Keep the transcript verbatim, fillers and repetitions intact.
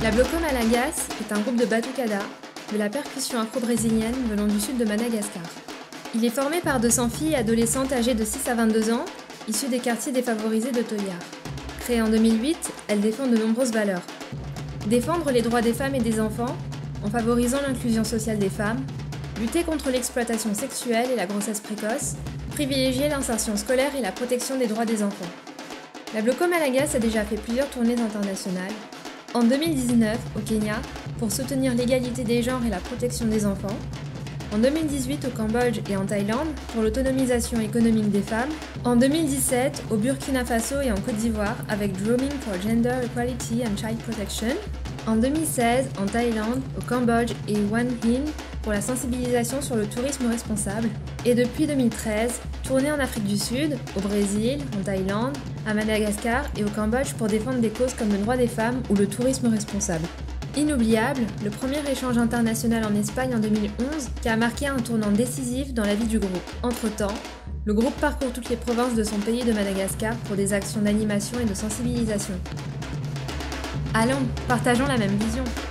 La Bloco Malagasy est un groupe de batucada, de la percussion afro-brésilienne venant du sud de Madagascar. Il est formé par deux cents filles adolescentes âgées de six à vingt-deux ans, issues des quartiers défavorisés de Toyar. Créée en deux mille huit, elle défend de nombreuses valeurs. Défendre les droits des femmes et des enfants, en favorisant l'inclusion sociale des femmes, lutter contre l'exploitation sexuelle et la grossesse précoce, privilégier l'insertion scolaire et la protection des droits des enfants. La Bloco Malagasy a déjà fait plusieurs tournées internationales. En deux mille dix-neuf, au Kenya, pour soutenir l'égalité des genres et la protection des enfants. En deux mille dix-huit, au Cambodge et en Thaïlande, pour l'autonomisation économique des femmes. En deux mille dix-sept, au Burkina Faso et en Côte d'Ivoire, avec Drumming for Gender Equality and Child Protection. En deux mille seize, en Thaïlande, au Cambodge et Wan Hin, pour la sensibilisation sur le tourisme responsable. Et depuis deux mille treize, tournée en Afrique du Sud, au Brésil, en Thaïlande, à Madagascar et au Cambodge pour défendre des causes comme le droit des femmes ou le tourisme responsable. Inoubliable, le premier échange international en Espagne en deux mille onze qui a marqué un tournant décisif dans la vie du groupe. Entre-temps, le groupe parcourt toutes les provinces de son pays de Madagascar pour des actions d'animation et de sensibilisation. Allons, partageons la même vision.